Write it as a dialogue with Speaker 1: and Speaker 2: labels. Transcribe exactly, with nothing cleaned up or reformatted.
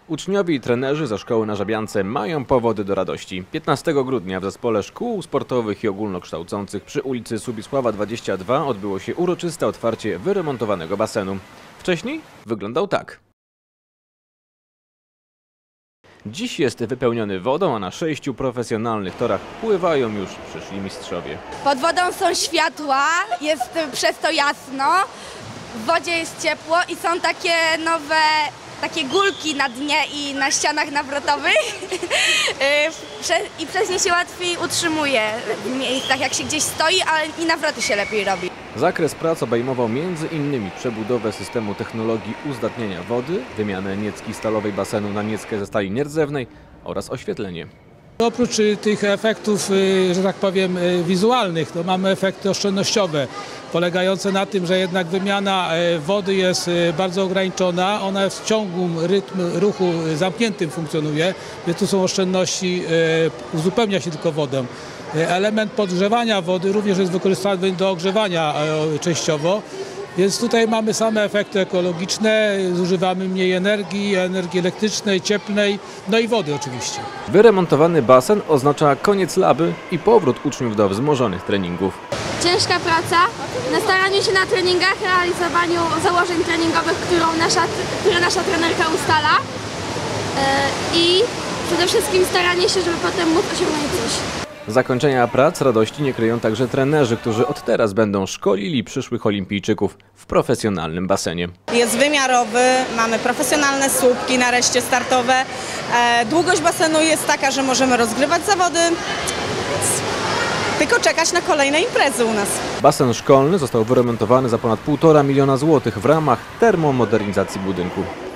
Speaker 1: Uczniowie i trenerzy ze szkoły na Żabiance mają powody do radości. piętnastego grudnia w Zespole Szkół Sportowych i Ogólnokształcących przy ulicy Subisława dwadzieścia dwa odbyło się uroczyste otwarcie wyremontowanego basenu. Wcześniej wyglądał tak. Dziś jest wypełniony wodą, a na sześciu profesjonalnych torach pływają już przyszli mistrzowie.
Speaker 2: Pod wodą są światła, jest przez to jasno, w wodzie jest ciepło i są takie nowe takie gulki na dnie i na ścianach nawrotowych i przez nie się łatwiej utrzymuje w miejscach, jak się gdzieś stoi, ale i nawroty się lepiej robi.
Speaker 1: Zakres prac obejmował między innymi przebudowę systemu technologii uzdatniania wody, wymianę niecki stalowej basenu na nieckę ze stali nierdzewnej oraz oświetlenie.
Speaker 3: Oprócz tych efektów, że tak powiem, wizualnych, to mamy efekty oszczędnościowe, polegające na tym, że jednak wymiana wody jest bardzo ograniczona, ona w ciągłym rytm ruchu zamkniętym funkcjonuje, więc tu są oszczędności, uzupełnia się tylko wodę. Element podgrzewania wody również jest wykorzystany do ogrzewania częściowo. Więc tutaj mamy same efekty ekologiczne, zużywamy mniej energii, energii elektrycznej, cieplnej, no i wody oczywiście.
Speaker 1: Wyremontowany basen oznacza koniec laby i powrót uczniów do wzmożonych treningów.
Speaker 4: Ciężka praca na staraniu się na treningach, realizowaniu założeń treningowych, którą nasza, które nasza trenerka ustala yy, i przede wszystkim staranie się, żeby potem móc osiągnąć coś.
Speaker 1: Zakończenia prac radości nie kryją także trenerzy, którzy od teraz będą szkolili przyszłych olimpijczyków w profesjonalnym basenie.
Speaker 5: Jest wymiarowy, mamy profesjonalne słupki nareszcie startowe. Długość basenu jest taka, że możemy rozgrywać zawody, tylko czekać na kolejne imprezy u nas.
Speaker 1: Basen szkolny został wyremontowany za ponad półtora miliona złotych w ramach termomodernizacji budynku.